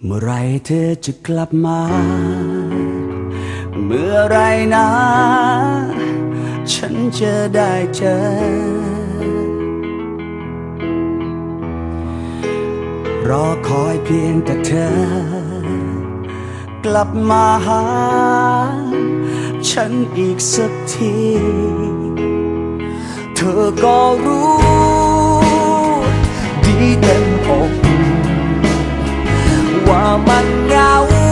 เมื่อไรเธอจะกลับมาเมื่อไรนะฉันจะได้เจอรอคอยเพียงแต่เธอกลับมาหาฉันอีกสักทีเธอก็รู้ดีเต็มอกว่ามันเหงา